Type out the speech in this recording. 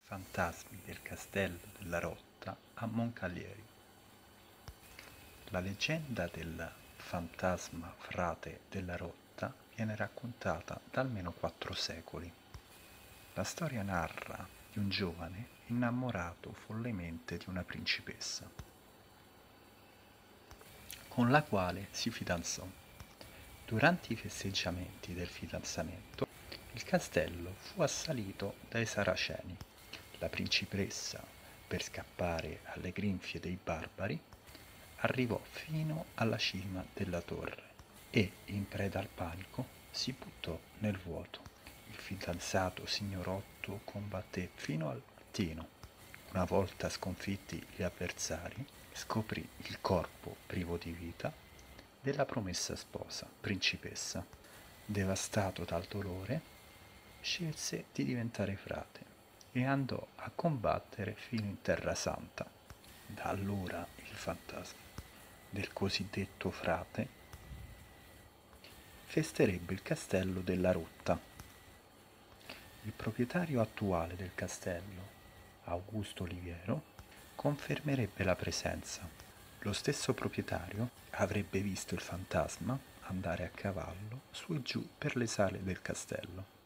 Fantasmi del castello della Rotta a Moncalieri. La leggenda del fantasma frate della Rotta viene raccontata da almeno 4 secoli. La storia narra di un giovane innamorato follemente di una principessa, con la quale si fidanzò. Durante i festeggiamenti del fidanzamento, il castello fu assalito dai saraceni. La principessa, per scappare alle grinfie dei barbari, arrivò fino alla cima della torre e, in preda al panico, si buttò nel vuoto. Il fidanzato signorotto combatté fino al mattino. Una volta sconfitti gli avversari, scoprì il corpo privo di vita della promessa sposa, principessa. Devastato dal dolore, scelse di diventare frate e andò a combattere fino in Terra Santa. Da allora il fantasma del cosiddetto frate festerebbe il castello della Rotta. Il proprietario attuale del castello, Augusto Oliviero, confermerebbe la presenza. Lo stesso proprietario avrebbe visto il fantasma andare a cavallo su e giù per le sale del castello.